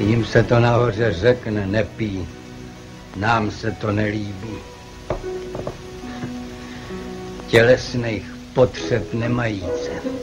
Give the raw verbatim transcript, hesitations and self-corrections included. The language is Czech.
Jím se to nahoře řekne, nepí. Nám se to nelíbí. Tělesných potřeb nemajíce.